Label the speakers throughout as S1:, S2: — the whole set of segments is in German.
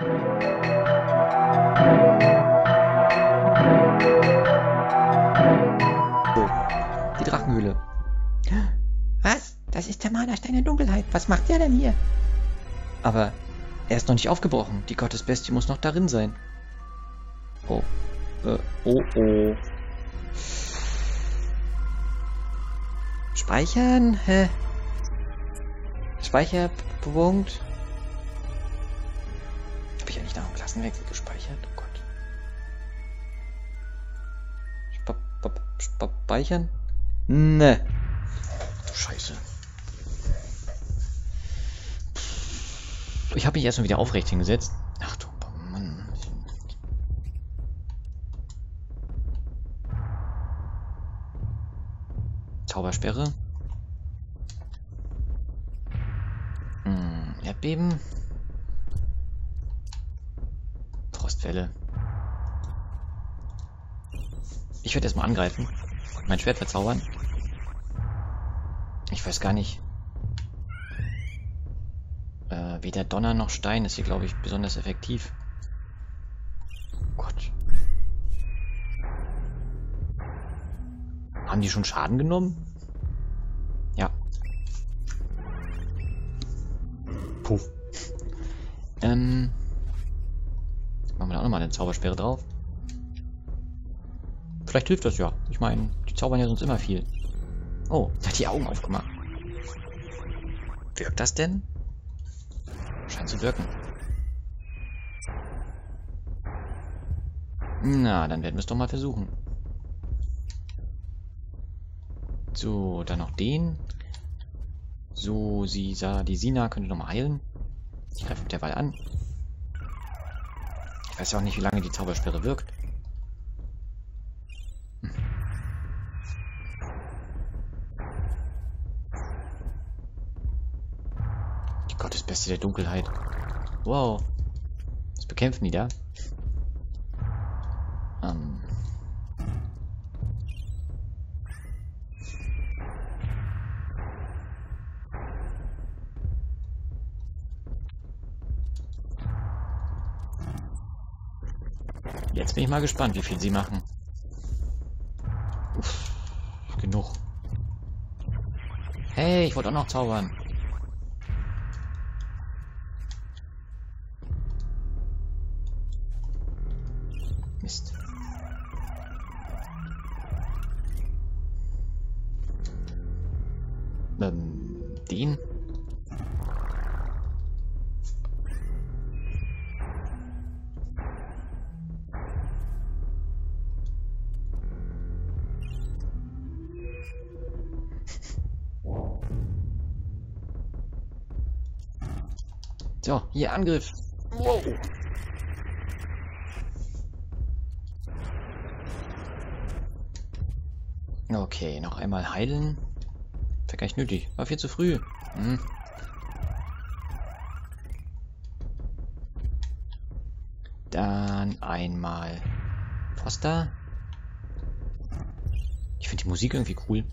S1: So, die Drachenhöhle. Was? Das ist der Mana-Stein der Dunkelheit. Was macht der denn hier? Aber er ist noch nicht aufgebrochen. Die Gottesbestie muss noch darin sein. Oh. Oh. Speichern? Hä? Speicherpunkt? Habe ich ja nicht nach dem Klassenwechsel gespeichert? Oh Gott. Speichern? Ne. Du Scheiße. Ich habe mich erstmal wieder aufrecht hingesetzt. Ach du Mann. Zaubersperre. Erdbeben. Frostwelle. Ich werde erstmal angreifen. Mein Schwert verzaubern. Ich weiß gar nicht. Weder Donner noch Stein ist hier, glaube ich, besonders effektiv. Gott. Haben die schon Schaden genommen? Ja. Puff. Machen wir da auch nochmal eine Zaubersperre drauf. Vielleicht hilft das ja. Ich meine, die zaubern ja sonst immer viel. Oh, hat die Augen aufgemacht. Wirkt das denn? Scheint zu wirken. Na, dann werden wir es doch mal versuchen. So, dann noch den. So, die Sina könnte noch mal heilen. Ich greife mit der Wahl an. Ich weiß ja auch nicht, wie lange die Zaubersperre wirkt. Die Gottesbestie der Dunkelheit. Wow. Was bekämpfen die da? Jetzt bin ich mal gespannt, wie viel sie machen. Uff, genug. Hey, ich wollte auch noch zaubern. Mist. Den? So, hier Angriff. Wow. Okay, noch einmal heilen. Wäre gar nicht nötig. War viel zu früh. Dann einmal Foster. Ich finde die Musik irgendwie cool.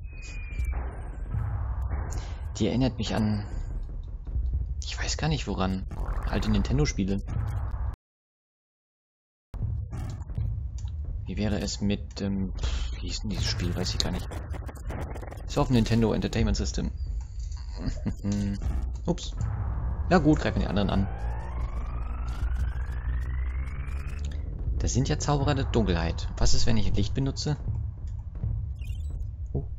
S1: Die erinnert mich an... Ich weiß gar nicht woran. Alte Nintendo-Spiele. Wie wäre es mit dem... wie hieß denn dieses Spiel? Weiß ich gar nicht. Ist auf dem Nintendo Entertainment System. Ups. Na gut, greifen die anderen an. Das sind ja Zauberer der Dunkelheit. Was ist, wenn ich Licht benutze? Oh.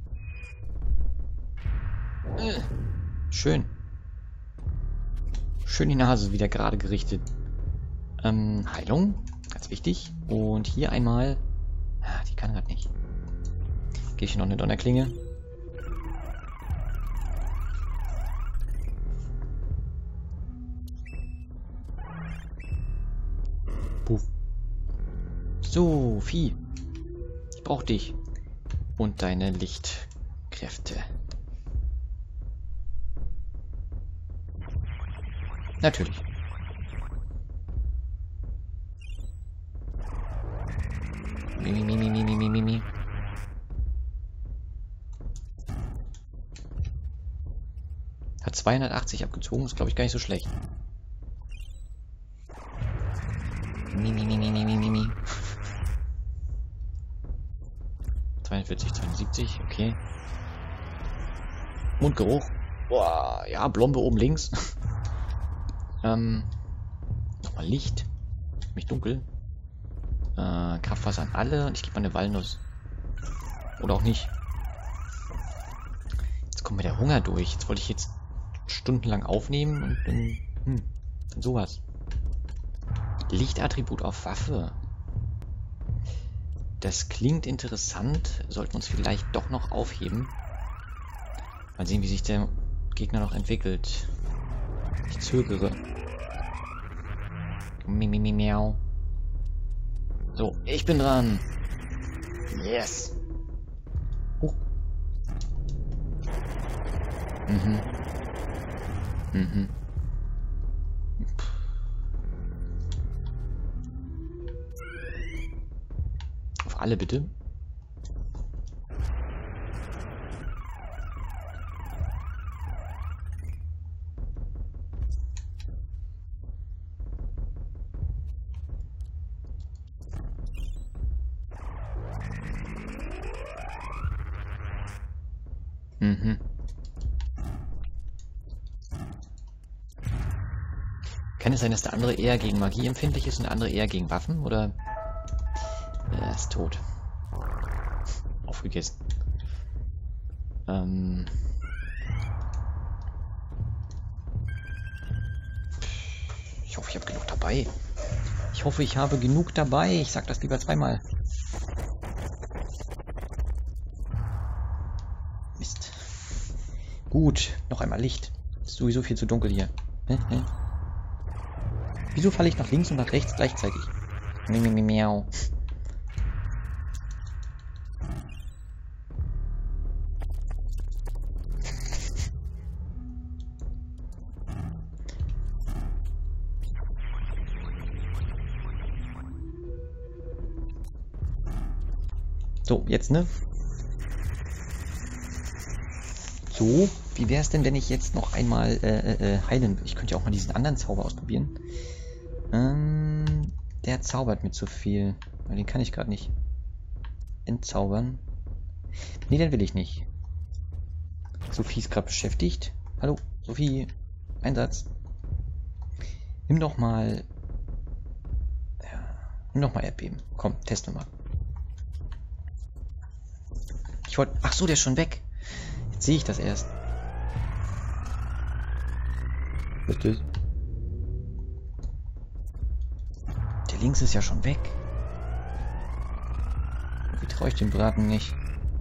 S1: Schön. Schön die Nase wieder gerade gerichtet. Heilung. Ganz wichtig. Und hier einmal... Ah, die kann gerade nicht. Gehe ich noch eine Donnerklinge. Puff. So, Vieh. Ich brauche dich. Und deine Lichtkräfte. Natürlich. Mimi. Hat 280 abgezogen, ist glaube ich gar nicht so schlecht. Mi. 42, 72, okay. Mundgeruch. Boah, ja, Blombe oben links. Nochmal Licht. Mich dunkel. Kraftwasser an alle und ich gebe mal eine Walnuss. Oder auch nicht. Jetzt kommt mir der Hunger durch. Jetzt wollte ich jetzt stundenlang aufnehmen und dann sowas. Lichtattribut auf Waffe. Das klingt interessant. Sollten wir uns vielleicht doch noch aufheben. Mal sehen, wie sich der Gegner noch entwickelt. Ich zögere. Miau. So, ich bin dran. Yes. Auf alle bitte. Kann es sein, dass der andere eher gegen Magie empfindlich ist und der andere eher gegen Waffen? Oder? Er ist tot. Aufgegessen. Ich hoffe, ich habe genug dabei. Ich hoffe, ich habe genug dabei. Ich sag das lieber zweimal. Mist. Gut, noch einmal Licht. Ist sowieso viel zu dunkel hier. Wieso falle ich nach links und nach rechts gleichzeitig? Miau. So, jetzt, ne? So, wie wäre es denn, wenn ich jetzt noch einmal heilen... Ich könnte ja auch mal diesen anderen Zauber ausprobieren. Der zaubert mir zu viel. Aber den kann ich gerade nicht entzaubern. Nee, den will ich nicht. Sophie ist gerade beschäftigt. Hallo, Sophie. Einsatz. Nimm doch mal... Ja, nimm doch mal Erdbeben. Komm, testen wir mal. Ich wollte... Ach so, der ist schon weg. Jetzt sehe ich das erst. Was ist das? Der links ist ja schon weg. Wie traue ich dem Braten nicht?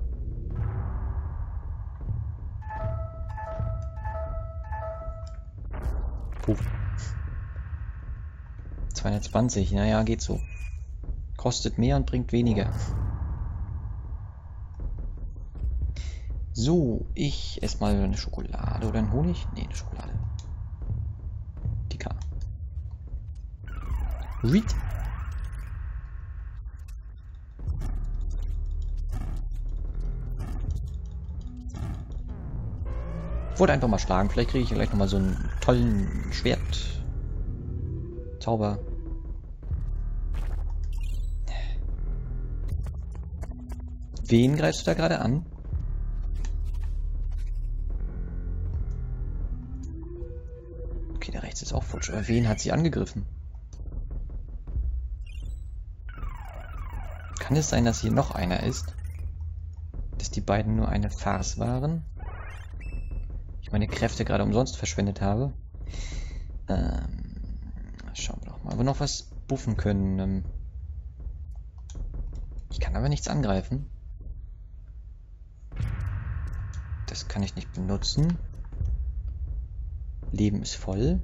S1: Puh. 220, naja, geht so. Kostet mehr und bringt weniger. So, ich esse mal eine Schokolade oder einen Honig. Nee, eine Schokolade. Die K. Read. Wollte einfach mal schlagen. Vielleicht kriege ich gleich nochmal so einen tollen Schwert-Zauber. Wen greifst du da gerade an? Okay, der rechts ist auch futsch. Aber wen hat sie angegriffen? Kann es sein, dass hier noch einer ist? Dass die beiden nur eine Farce waren? Ich meine Kräfte gerade umsonst verschwendet habe. Schauen wir doch mal. Ob wir noch was buffen können. Ich kann aber nichts angreifen. Das kann ich nicht benutzen. Leben ist voll.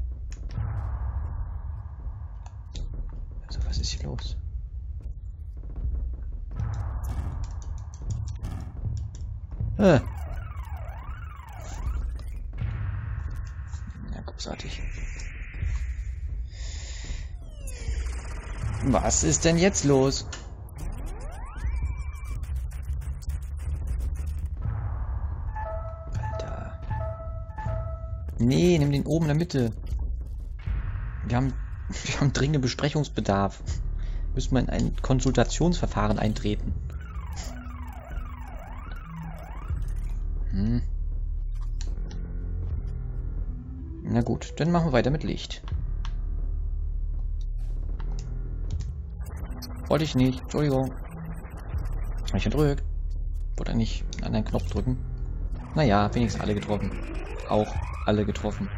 S1: Also was ist hier los? Ja, großartig. Was ist denn jetzt los? Alter. Nee, nimm den oben in der Mitte. Wir haben... Wir haben dringenden Besprechungsbedarf. Müssen wir in ein Konsultationsverfahren eintreten. Na gut, dann machen wir weiter mit Licht. Wollte ich nicht, Entschuldigung. Habe ich gedrückt. Wollte eigentlich einen anderen Knopf drücken. Naja, wenigstens alle getroffen. Auch alle getroffen.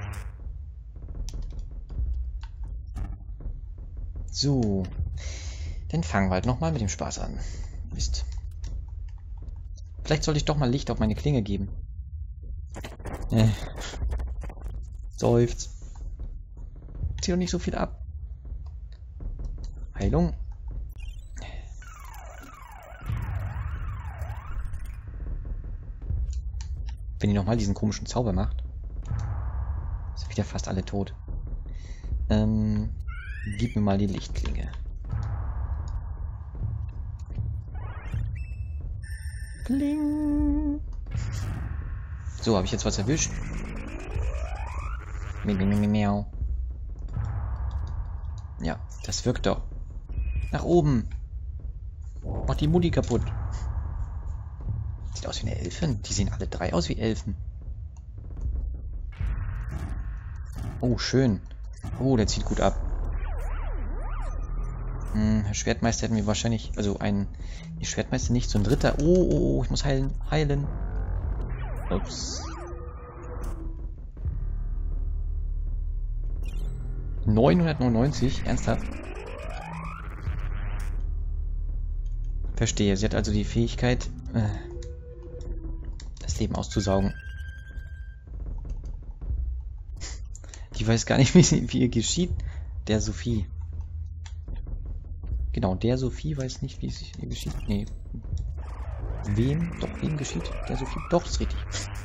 S1: So. Dann fangen wir halt nochmal mit dem Spaß an. Mist. Vielleicht sollte ich doch mal Licht auf meine Klinge geben. Seufzt. Zieh doch nicht so viel ab. Heilung. Wenn die nochmal diesen komischen Zauber macht. Sind wieder fast alle tot. Gib mir mal die Lichtklinge. Kling. So, habe ich jetzt was erwischt? Miau. Ja, das wirkt doch. Nach oben. Macht die Mutti kaputt. Sieht aus wie eine Elfin. Die sehen alle drei aus wie Elfen. Oh, schön. Oh, der zieht gut ab. Herr Schwertmeister hätten wir wahrscheinlich... Also ein... Die Schwertmeister nicht, so ein Ritter. Oh, ich muss heilen. Heilen. Ups. 999? Ernsthaft? Verstehe. Sie hat also die Fähigkeit, das Leben auszusaugen. Die weiß gar nicht, wie ihr geschieht. Der Sophie. Genau, der Sophie weiß nicht, wie es ihr geschieht. Nee. Wem? Doch, wem geschieht? Der Sophie? Doch, ist richtig.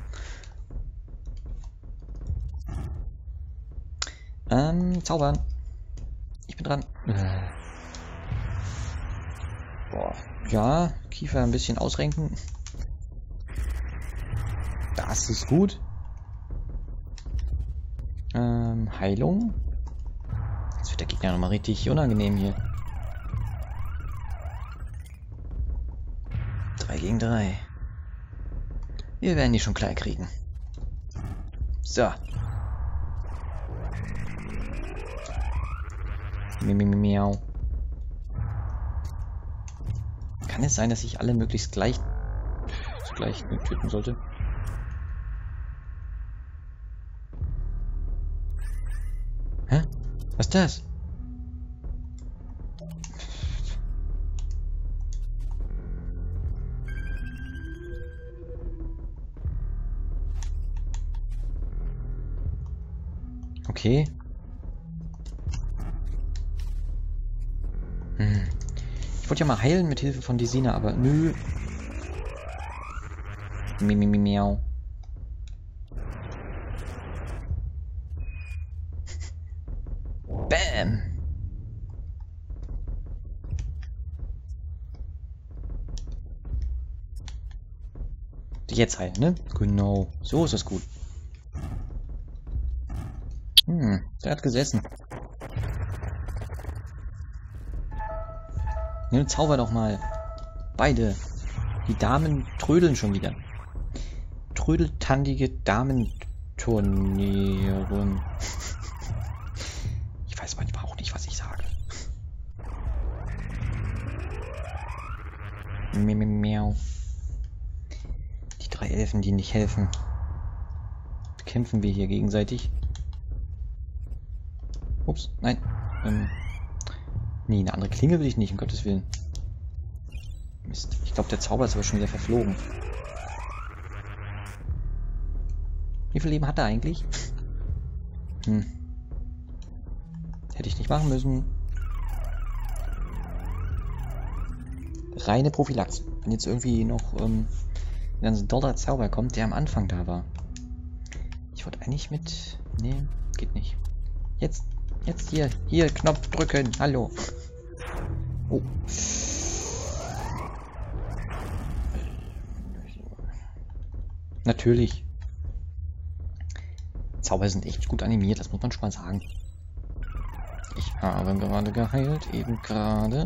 S1: Zaubern. Ich bin dran. Boah. Ja, Kiefer ein bisschen ausrenken. Das ist gut. Heilung. Jetzt wird der Gegner nochmal richtig unangenehm hier. 3 gegen 3. Wir werden die schon klar kriegen. So. Miau. Kann es sein, dass ich alle möglichst zugleich töten sollte? Hä? Was ist das? Okay. Ich wollte ja mal heilen mit Hilfe von Desina, aber nö. Miau. Bam. Jetzt heilen, ne? Genau. So ist das gut. Der hat gesessen. Ne, zauber doch mal. Beide. Die Damen trödeln schon wieder. Trödeltandige Damenturnierin. Ich weiß manchmal auch nicht, was ich sage. Miau. Die 3 Elfen, die nicht helfen. Bekämpfen wir hier gegenseitig. Ups, nein. Nee, eine andere Klinge will ich nicht, um Gottes Willen. Mist. Ich glaube, der Zauber ist aber schon wieder verflogen. Wie viel Leben hat er eigentlich? Hätte ich nicht machen müssen. Reine Prophylaxe. Wenn jetzt irgendwie noch ein doller Zauber kommt, der am Anfang da war. Ich wollte eigentlich mit... Nee, geht nicht. Jetzt hier, Knopf drücken. Hallo. Oh. Natürlich. Zauber sind echt gut animiert, das muss man schon mal sagen. Ich Habe gerade geheilt, eben gerade.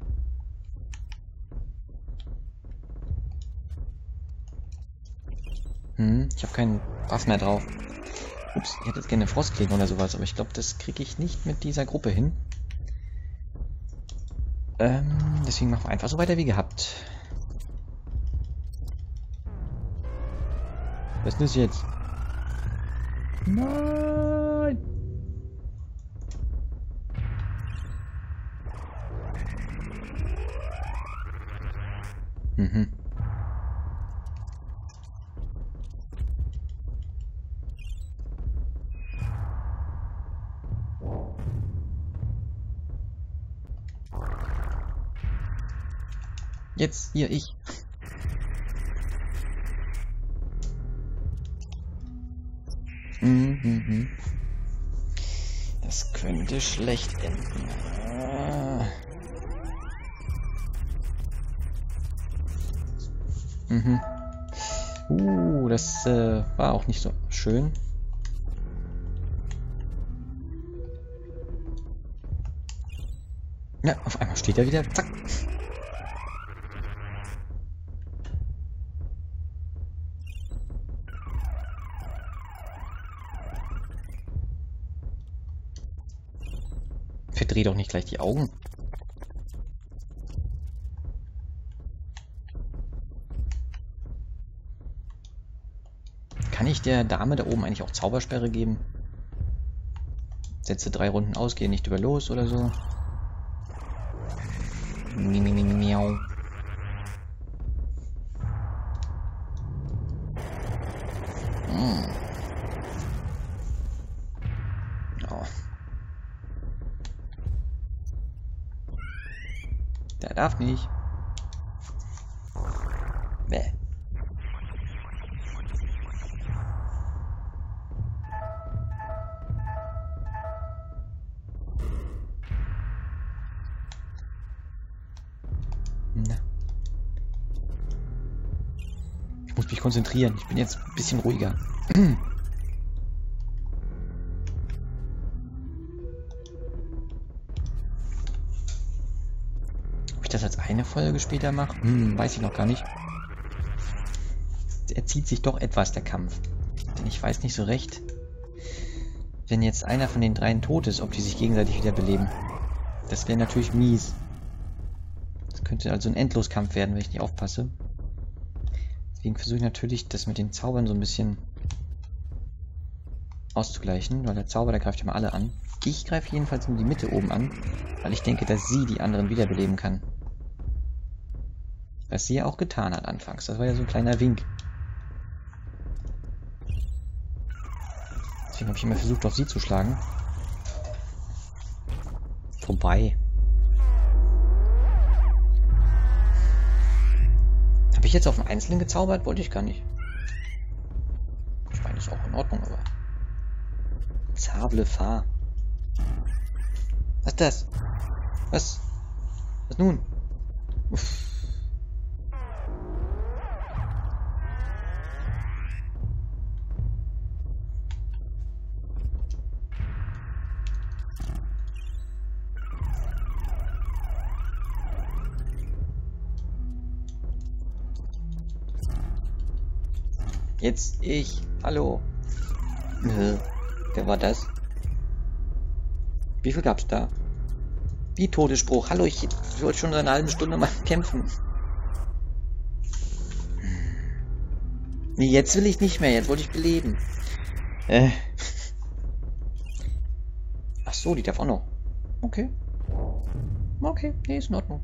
S1: Ich habe keinen Buff mehr drauf. Ups, ich hätte jetzt gerne Frostklinge oder sowas, aber ich glaube, das kriege ich nicht mit dieser Gruppe hin. Deswegen machen wir einfach so weiter wie gehabt. Was ist das jetzt? Nein! Jetzt hier ich. Das könnte schlecht enden. Das war auch nicht so schön. Ja, auf einmal steht er wieder. Zack. Verdreh doch nicht gleich die Augen. Kann ich der Dame da oben eigentlich auch Zaubersperre geben? Setze 3 Runden aus, gehe nicht über los oder so. Miau. Oh. Der darf nicht. Bäh. Na. Ich muss mich konzentrieren. Ich bin jetzt ein bisschen ruhiger. Ob ich das als eine Folge später mache? Weiß ich noch gar nicht. Er zieht sich doch etwas, der Kampf. Denn ich weiß nicht so recht, wenn jetzt einer von den 3 tot ist, ob die sich gegenseitig wiederbeleben. Das wäre natürlich mies. Das könnte also ein Endloskampf werden, wenn ich nicht aufpasse. Deswegen versuche ich natürlich, das mit den Zaubern so ein bisschen auszugleichen, weil der Zauber, der greift ja mal alle an. Ich greife jedenfalls in die Mitte oben an, weil ich denke, dass sie die anderen wiederbeleben kann. Was sie ja auch getan hat anfangs. Das war ja so ein kleiner Wink. Deswegen habe ich immer versucht, auf sie zu schlagen. Vorbei. Habe ich jetzt auf einen Einzelnen gezaubert? Wollte ich gar nicht. Ich meine, ist auch in Ordnung, aber... Sable Fahr. Was ist das? Was? Was nun? Uff. Jetzt ich. Hallo. Wer war das? Wie viel gab's da? Wie Todesspruch. Hallo, ich wollte schon eine halbe Stunde mal kämpfen. Nee, jetzt will ich nicht mehr. Jetzt wollte ich beleben. Ach so, die darf auch noch. Okay. Okay, nee, ist in Ordnung.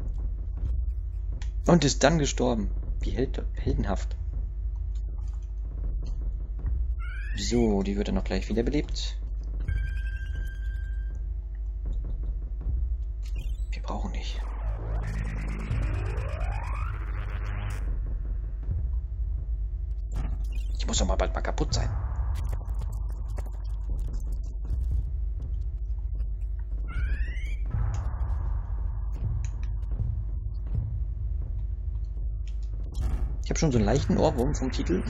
S1: Und ist dann gestorben. Wie heldenhaft. So, die wird dann noch gleich wiederbelebt. Wir brauchen nicht. Ich muss doch mal bald mal kaputt sein. Ich habe schon so einen leichten Ohrwurm vom Titel.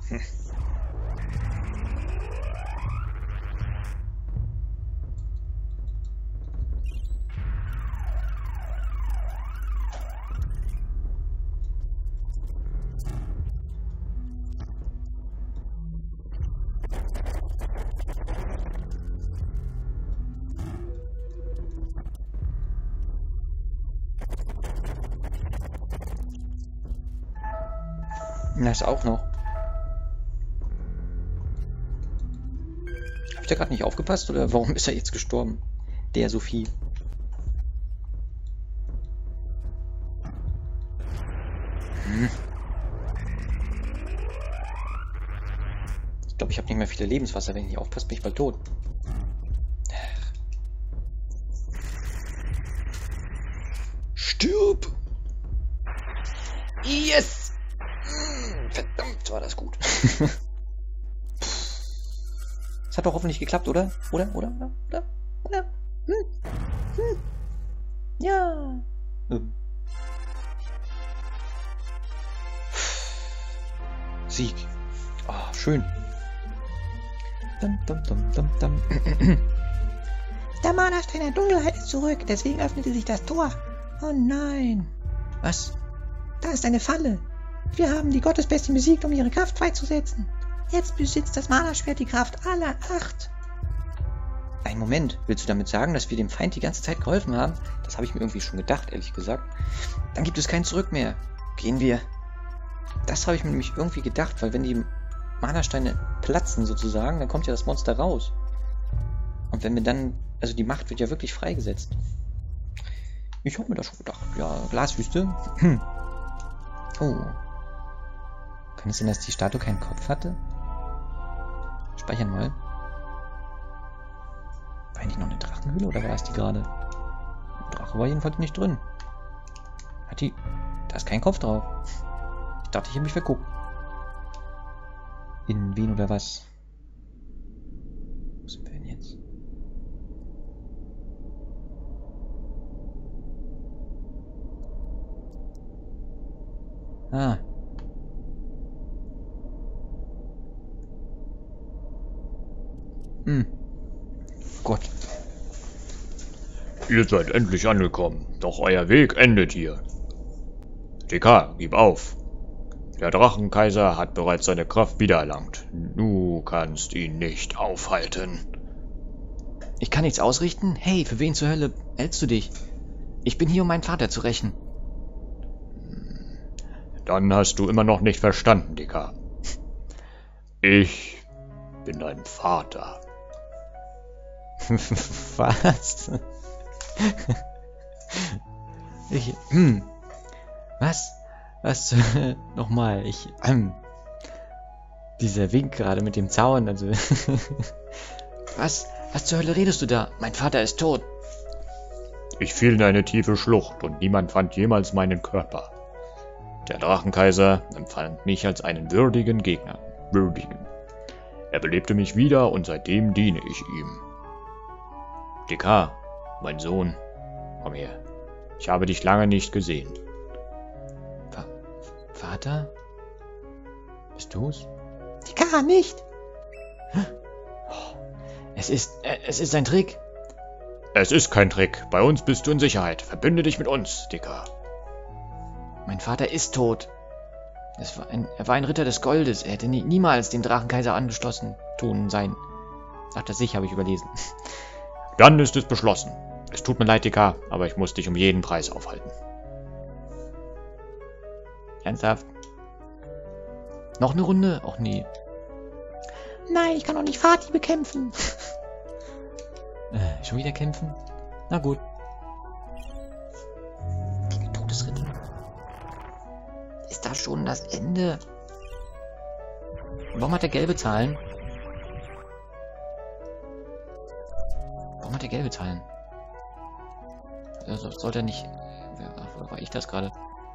S1: Das auch noch. Hab ich da gerade nicht aufgepasst oder warum ist er jetzt gestorben? Der Sophie. Ich glaube, ich habe nicht mehr viele Lebenswasser. Wenn ich nicht aufpasse, bin ich bald tot. Stirb! Yes! Verdammt, war das gut. Es hat doch hoffentlich geklappt, oder? Oder? Ja. Sieg. Oh, schön. Der Mana-Stein der Dunkelheit ist zurück, deswegen öffnete sich das Tor. Oh nein. Was? Da ist eine Falle. Wir haben die Gottesbestie besiegt, um ihre Kraft freizusetzen. Jetzt besitzt das Mana-Schwert die Kraft aller 8. Einen Moment, willst du damit sagen, dass wir dem Feind die ganze Zeit geholfen haben? Das habe ich mir irgendwie schon gedacht, ehrlich gesagt. Dann gibt es kein Zurück mehr. Gehen wir. Das habe ich mir nämlich irgendwie gedacht, weil wenn die Mana-Steine platzen sozusagen, dann kommt ja das Monster raus. Und wenn wir dann, also die Macht wird ja wirklich freigesetzt. Ich habe mir das schon gedacht. Ja, Glaswüste. Oh. Kann es sein, dass die Statue keinen Kopf hatte? Speichern mal. War eigentlich noch eine Drachenhöhle oder war das die gerade? Ein Drache war jedenfalls nicht drin. Hat die... Da ist kein Kopf drauf. Ich dachte, ich habe mich verguckt. In wen oder was? Wo sind wir denn jetzt? Ah. Gott.
S2: Ihr seid endlich angekommen, doch euer Weg endet hier. TK, gib auf. Der Drachenkaiser hat bereits seine Kraft wiedererlangt. Du kannst ihn nicht aufhalten.
S1: Ich kann nichts ausrichten? Hey, für wen zur Hölle hältst du dich? Ich bin hier, um meinen Vater zu rächen.
S2: Dann hast du immer noch nicht verstanden, TK. Ich bin dein Vater.
S1: Was? Was? Nochmal, dieser Wink gerade mit dem Zaun, also... Was zur Hölle redest du da? Mein Vater ist tot.
S2: Ich fiel in eine tiefe Schlucht und niemand fand jemals meinen Körper. Der Drachenkaiser empfand mich als einen würdigen Gegner. Er belebte mich wieder und seitdem diene ich ihm. TK, mein Sohn, komm her. Ich habe dich lange nicht gesehen.
S1: Vater? Bist du's? TK, nicht! Es ist ein Trick.
S2: Es ist kein Trick. Bei uns bist du in Sicherheit. Verbünde dich mit uns, TK.
S1: Mein Vater ist tot. Er war ein Ritter des Goldes. Er hätte niemals dem Drachenkaiser angeschlossen tun sein. Ach, das habe ich überlesen.
S2: Dann ist es beschlossen. Es tut mir leid, TK, aber ich muss dich um jeden Preis aufhalten.
S1: Ernsthaft? Noch eine Runde? Och nee. Nein, ich kann doch nicht Fatih bekämpfen. Schon wieder kämpfen? Na gut. Gegen Todesritter. Ist das schon das Ende? Warum hat der gelbe Zahlen? Warum hat der gelbe Zahlen? Also sollte er nicht... Oder war ich das gerade?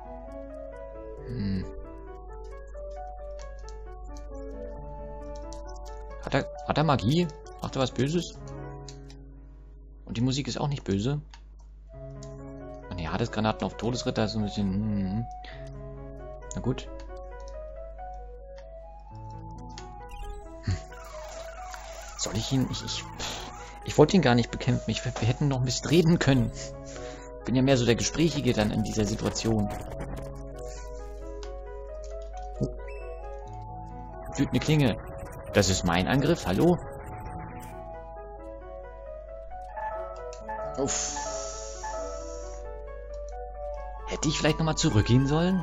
S1: Hat er Magie? Macht er was Böses? Und die Musik ist auch nicht böse. Und die Hades-Granaten auf Todesritter ist so ein bisschen... Na gut. Soll ich ihn... Ich wollte ihn gar nicht bekämpfen. Wir hätten noch ein bisschen reden können. Bin ja mehr so der Gesprächige dann in dieser Situation. Wütende Klinge. Das ist mein Angriff. Hallo? Uff. Hätte ich vielleicht nochmal zurückgehen sollen?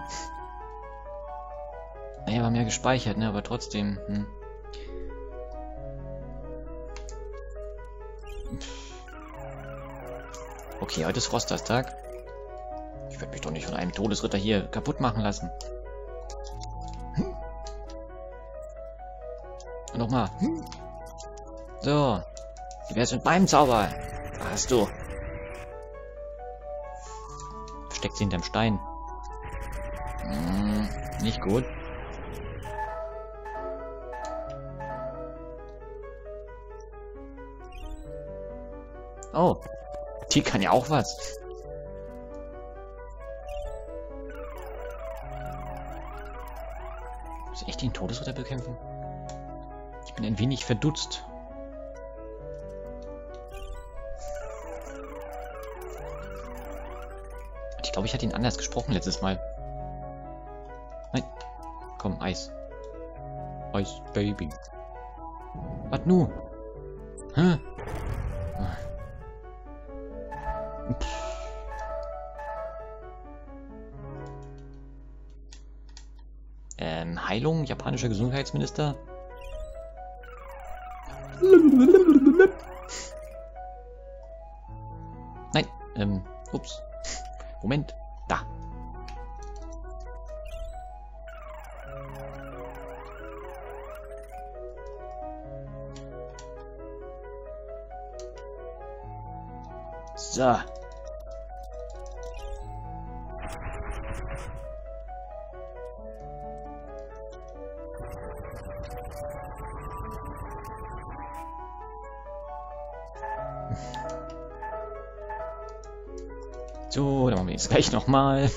S1: Naja, war mehr gespeichert, ne? Aber trotzdem. Okay, heute ist Frostastag. Ich werde mich doch nicht von einem Todesritter hier kaputt machen lassen. Und nochmal. So. Wie wär's mit meinem Zauber? Da hast du. Versteckt sie hinterm Stein. Nicht gut. Oh. Die kann ja auch was. Muss ich echt den Todesritter bekämpfen? Ich bin ein wenig verdutzt. Ich glaube, ich hatte ihn anders gesprochen letztes Mal. Nein. Komm, Eis. Eis, Baby. Was nu? Hä? Heilung, japanischer Gesundheitsminister. Nein, ups. Moment, da. So. So, dann machen wir jetzt gleich nochmal.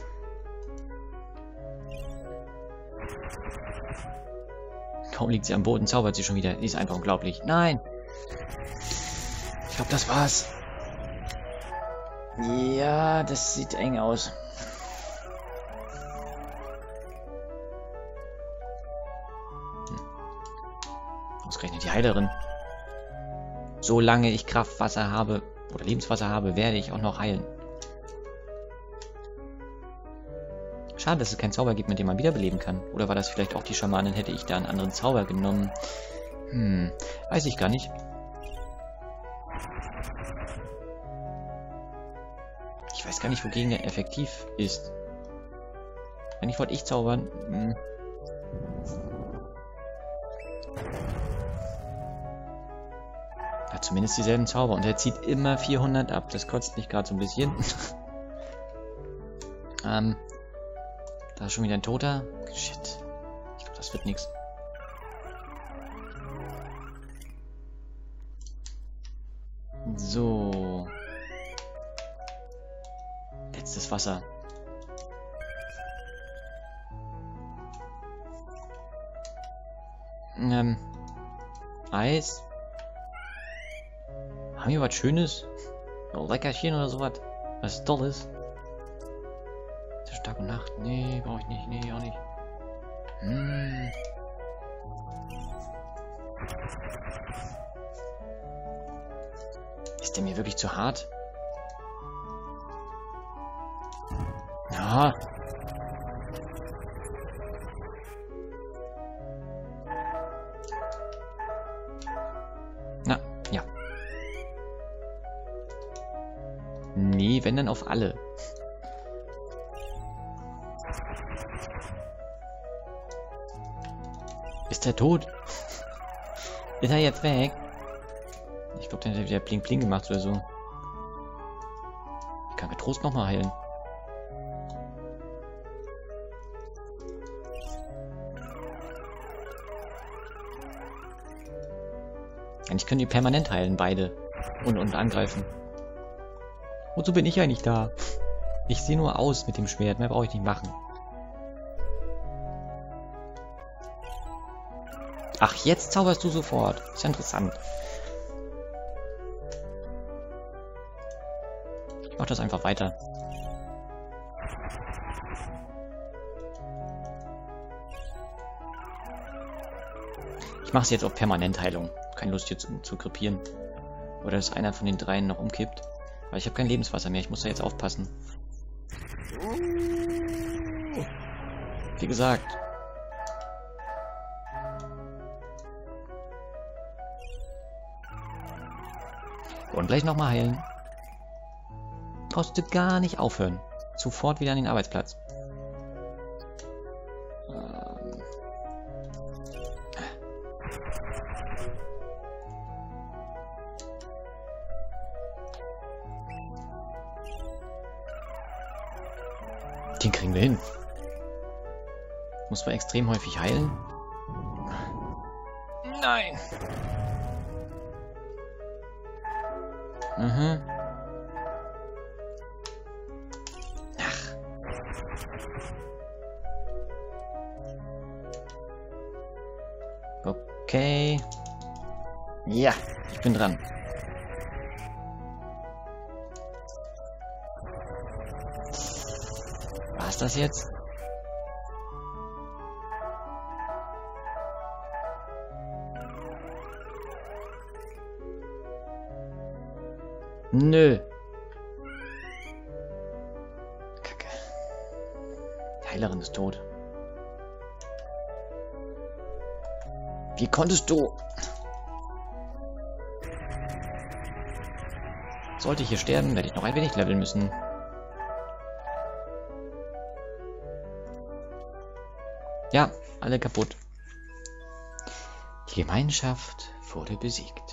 S1: Kaum liegt sie am Boden, zaubert sie schon wieder. Die ist einfach unglaublich. Nein! Ich glaube, das war's. Ja, das sieht eng aus. Ausgerechnet die Heilerin. Solange ich Kraftwasser habe oder Lebenswasser habe, werde ich auch noch heilen. Schade, dass es keinen Zauber gibt, mit dem man wiederbeleben kann. Oder war das vielleicht auch die Schamanin, hätte ich da einen anderen Zauber genommen? Weiß ich gar nicht. Ich weiß gar nicht, wogegen er effektiv ist. Eigentlich wollte ich zaubern. Hat zumindest dieselben Zauber und er zieht immer 400 ab. Das kotzt mich gerade so ein bisschen. Da ist schon wieder ein Toter. Shit. Ich glaube, das wird nichts. So. Letztes Wasser. Eis. Haben wir was Schönes? So Leckerchen oder sowas? Was Tolles? Tag und Nacht? Nee, brauche ich nicht. Nee, auch nicht. Ist der mir wirklich zu hart? Ja. Na, ja. Nee, wenn dann auf alle. Ist er tot? Ist er jetzt weg? Ich glaube, der hat wieder Bling Bling gemacht oder so. Ich kann getrost nochmal heilen. Eigentlich können die permanent heilen, beide. Und angreifen. Wozu bin ich eigentlich da? Ich sehe nur aus mit dem Schwert, mehr brauche ich nicht machen. Ach, jetzt zauberst du sofort. Ist ja interessant. Ich mach das einfach weiter. Ich mache es jetzt auf Permanentheilung. Keine Lust jetzt zu krepieren. Oder dass einer von den dreien noch umkippt. Weil ich habe kein Lebenswasser mehr. Ich muss da jetzt aufpassen. Wie gesagt. Und gleich nochmal heilen. Brauchst du gar nicht aufhören. Sofort wieder an den Arbeitsplatz. Den kriegen wir hin. Muss man extrem häufig heilen. Nein. Mhm. Ach. Okay. Ja, ich bin dran. Was ist das jetzt? Nö. Kacke. Die Heilerin ist tot. Wie konntest du? Sollte ich hier sterben, werde ich noch ein wenig leveln müssen. Ja, alle kaputt. Die Gemeinschaft wurde besiegt.